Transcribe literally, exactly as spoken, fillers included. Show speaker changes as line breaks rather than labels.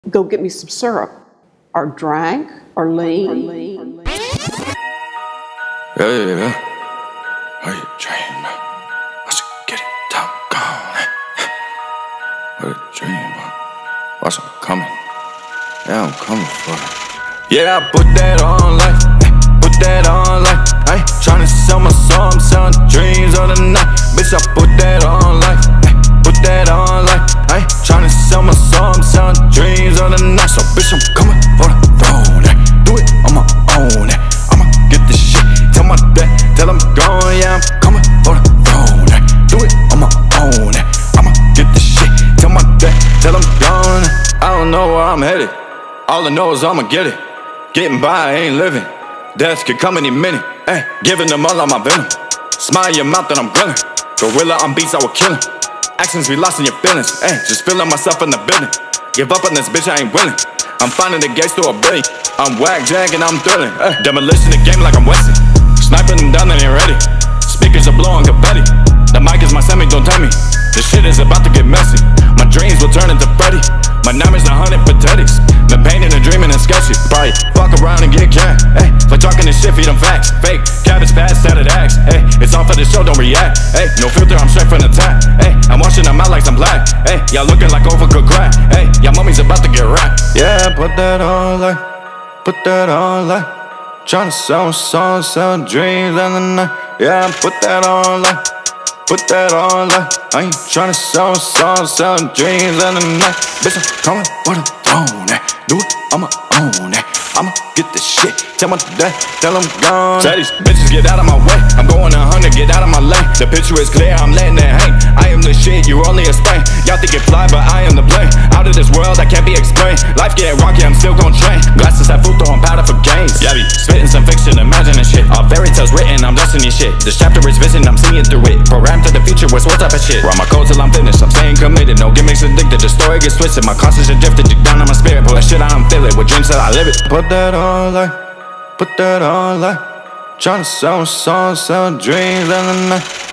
Go get me some syrup, or drink, or lean.
Yeah, yeah, yeah. What a dream, I should get it doggone. What a dream, watch I'm coming. Yeah, I'm coming for it. Yeah, I put that on life, put that on life. I ain't tryna sell my soul, I'm selling dreams of the night. Bitch, I put that on life, put that on life. I ain't tryna sell my soul, I'm selling dreams of the night. So bitch, I'm coming for the throne. Do it on my own. I'ma get this shit. Tell my dad, tell him gone. Yeah, I'm coming for the throne. Do it on my own. I'ma get this shit. Tell my dad, tell him gone. I don't know where I'm headed. All I know is I'ma get it. Getting by, I ain't living. Death could come any minute. Ay, giving them all of my venom. Smile your mouth and I'm grilling. Gorilla on beats, I will kill him. Actions be lost in your feelings. Ay, just feeling myself in the building. Give up on this bitch, I ain't willing. I'm finding the gates to a billion. I'm whack jag and I'm thrilling. Ay, demolition the game like I'm Wesley. Sniping them down and ain't ready. Speakers are blowing confetti. The mic is my semi, don't tell me. This shit is about to get messy. My dreams will turn into Freddy. My nightmares are hunting pathetics. Been painting and dreaming and sketchy. Probably fuck around and get cash. Hey, for talking this shit, feed them facts. Fake, cabbage fast, tatted axe. Hey, it's all for the show, don't react. Hey, no filter, I'm straight from the top. Hey, I'm washing them out like some black. Hey, y'all looking like overcooked crack. Hey, y'all mummies about to get wrapped. Yeah, put that on like, put that on like. Tryna sell songs, sell dreams in the night. Yeah, put that on like, put that on like. I ain't tryna sell songs, sell dreams in the night. Bitch, I'm coming for the throne. Do it on my own. I'ma get this shit. Tell my dad, tell him gone. Tell these bitches get out of my way. I'm going a hundred, get out of my lane. The picture is clear, I'm letting it hang. I am the shit, you only a stain. Y'all think it fly, but I am the plane. Out of this world, I can't be explained. Life getting rocky, I'm still gon' train. Glasses have food, throwing powder for gains. Yeah, be spitting some fiction, imagining shit. All fairy tales written, I'm destiny shit. This chapter is vision, I'm seeing through it. Programmed to the future with what type of shit. Run my code till I'm finished, I'm staying committed. No gimmicks addicted, the story gets twisted. My conscience is drifted, deep down in my spirit. Pull that shit out and feel it, with dreams till I live it. Put that on like, put that on like. Tryna sell songs, sell dreams in the night.